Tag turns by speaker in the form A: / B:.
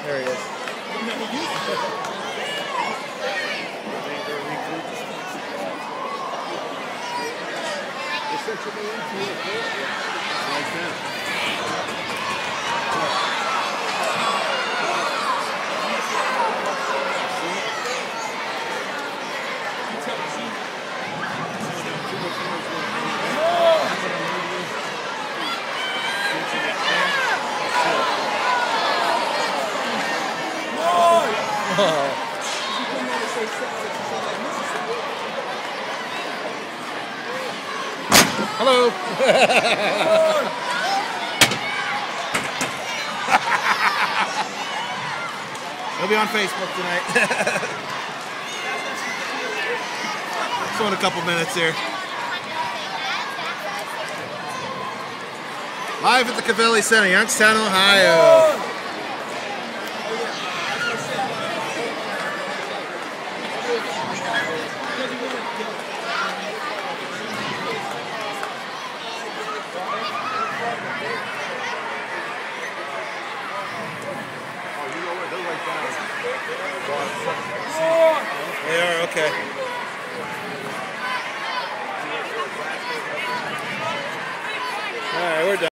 A: There he is. Hello. He'll be on Facebook tonight. So in a couple minutes here. Live at the Covelli Centre, Youngstown, Ohio. They are, okay.